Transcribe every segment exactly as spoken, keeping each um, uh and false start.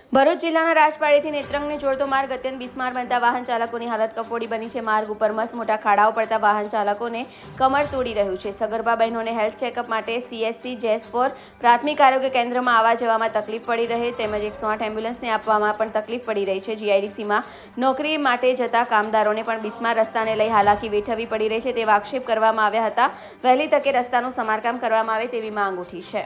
ભરૂચ જિલ્લાના રાજપાડીથી નેત્રંગને જોડતો માર્ગ અત્યંત બિસ્માર બનતા વાહન ચાલકોની હાલત કફોડી બની છે। માર્ગ ઉપર મસ્ત મોટા ખાડાઓ પડતા વાહન ચાલકોને કમર તોડી રહ્યું છે। સગર્ભા બહેનોને હેલ્થ ચેકઅપ માટે સીએચસી જેસપોર પ્રાથમિક આરોગ્ય કેન્દ્રમાં આવવા જવામાં તકલીફ પડી રહે તેમજ એકસો આઠ એમ્બ્યુલન્સને આપવામાં પણ તકલીફ પડી રહી છે। જીઆઈડીસીમાં નોકરી માટે જતા કામદારોને પણ બિસ્માર રસ્તાને લઈ હાલાકી વેઠવી પડી રહી છે તેવા આક્ષેપ કરવામાં આવ્યા હતા। વહેલી તકે રસ્તાનું સમારકામ કરવામાં આવે તેવી માંગ ઉઠી છે।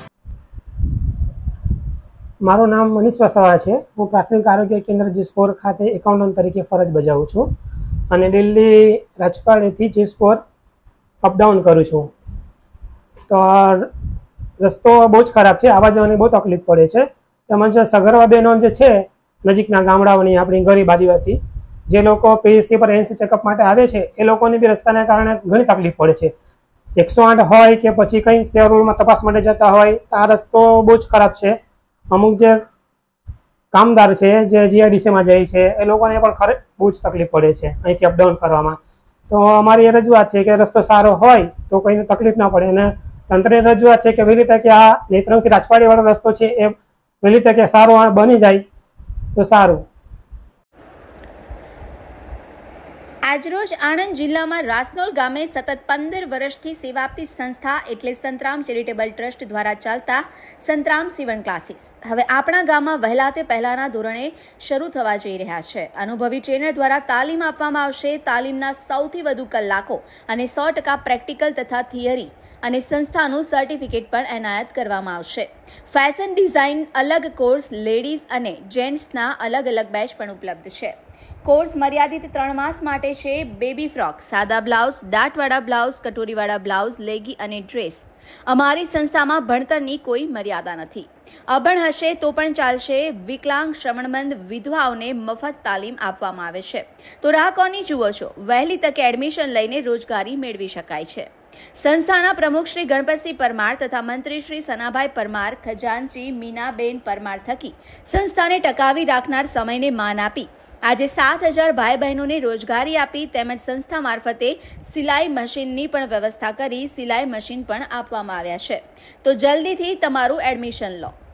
મારું નામ મનીષ વસાવા છે। હું પ્રાથમિક આરોગ્ય કેન્દ્ર જેસપોર ખાતે એકાઉન્ટન્ટ તરીકે ફરજ બજાવું છું અને દિલ્હી રાજપાડીથી જેસપોર અપડાઉન કરું છું। તો રસ્તો બહુ જ ખરાબ છે, આવવા જવાની બહુ તકલીફ પડે છે। તેમજ સગર્ભા બહેનો જે છે નજીકના ગામડાઓની આપણી ગરીબ આદિવાસી જે લોકો પીએચસી પર હેલ્થ ચેકઅપ માટે આવે છે એ લોકોને બી રસ્તાના કારણે ઘણી તકલીફ પડે છે। એકસો આઠ હોય કે પછી કંઈ શહેરોમાં તપાસ માટે જતા હોય તો આ રસ્તો બહુ જ ખરાબ છે। અમુક જે કામદાર છે જે જીઆઈડીસીમાં જાય છે એ લોકોને પણ ખરે બહુ જ તકલીફ પડે છે અહીંથી અપડાઉન કરવામાં। તો અમારી એ રજૂઆત છે કે રસ્તો સારો હોય તો કોઈને તકલીફ ના પડે અને તંત્રની રજૂઆત છે કે વહેલી તકે આ નેત્રંગથી રાજપાડીવાળો રસ્તો છે એ વહેલી તકે સારો બની જાય તો સારું। આજરોજ આણંદ જિલ્લામાં રાસનોલ ગામે સતત પંદર વર્ષથી સેવા આપતી સંસ્થા એટલે સંતરામ ચેરિટેબલ ટ્રસ્ટ દ્વારા ચાલતા સંતરામ સીવણ ક્લાસીસ હવે આપણા ગામમાં વહેલા તે પહેલાના ધોરણે શરૂ થવા જઈ રહ્યા છે। અનુભવી ટ્રેનર દ્વારા તાલીમ આપવામાં આવશે। તાલીમના સૌથી વધુ કલાકો અને સો ટકા પ્રેક્ટિકલ તથા થિયરી અને સંસ્થાનું સર્ટિફિકેટ પણ એનાયત કરવામાં આવશે। ફેશન ડિઝાઇન અલગ કોર્સ, લેડીઝ અને જેન્ટ્સના અલગ અલગ બેચ પણ ઉપલબ્ધ છે। કોર્સ મર્યાદિત ત્રણ માસ માટે છે। બેબી ફ્રોક, સાદા બ્લાઉઝ, દાંતવાળા બ્લાઉઝ, કટોરીવાળા બ્લાઉઝ, લેગી અને ડ્રેસ। અમારી સંસ્થામાં ભણતરની કોઈ મર્યાદા નથી। અભણ હશે તો પણ ચાલશે। વિકલાંગ, શ્રવણમંદ, વિધવાઓને મફત તાલીમ આપવામાં આવે છે। તો રાહ કોની જુઓ છો? વહેલી તકે એડમિશન લઈને રોજગારી મેળવી શકાય છે। સંસ્થાના પ્રમુખ શ્રી ગણપતસિંહ પરમાર તથા મંત્રી શ્રી સનાભાઈ પરમાર, ખજાનચી મીનાબેન પરમાર થકી સંસ્થાને ટકાવી રાખનાર સમયને માન આપી આજે સાત હજાર ભાઈ બહેનોને રોજગારી આપી તેમજ સંસ્થા મારફતે સિલાઈ મશીનની પણ વ્યવસ્થા કરી સિલાઈ મશીન પણ આપવામાં આવ્યા છે। તો જલ્દીથી તમારું એડમિશન લો।